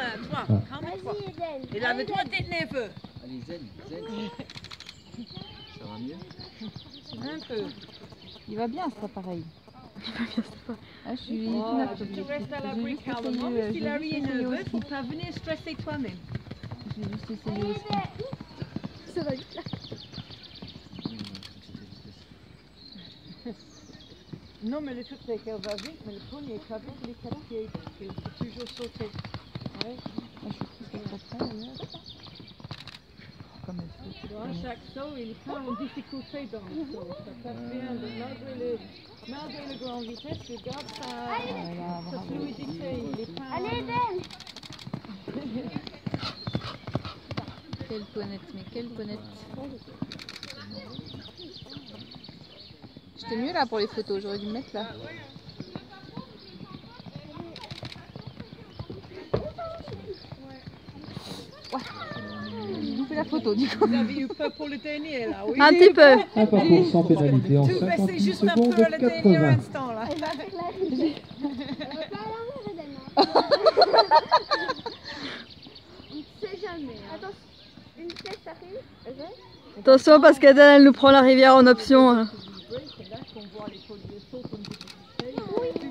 calme-toi, calme-toi. Et lave-toi tes nerveux. Allez, zen, zen. Ça va mieux? Un peu. Il va bien cet appareil. Il va bien cet appareil. Ah, je suis Tu restes à l'abri calmement, mais si Larry est nerveux, il ne faut pas venir stresser toi-même. J'ai juste essayé aussi. Ça va vite là. Non, mais le truc c'est qu'elle va vite, mais le premier est avec les 4 pieds, donc il faut toujours sauter. Ouais. Moi, je suis presque trop près d'ailleurs. Comme elle fait. À chaque saut, il est pas en difficulté dans le saut. Ça passe bien, malgré le grand vitesse, il garde sa fluidité. Il est pas... Allez, Ben. Quelle ponette, mais quelle ponette. J'étais mieux là pour les photos, j'aurais dû me mettre là. Ouais. J'ai loupé la photo du coup. Vous avez eu peur pour le dernier là, oui? Un petit peu. Un parcours sans pénalité en Tout baissé 58 juste un secondes peu le dernier 80. instant là. Elle va avec la vie. Elle va pas à l'envers, on ne sait jamais. Attends, une flèche arrive. Attention parce qu'Adèle elle nous prend la rivière en option.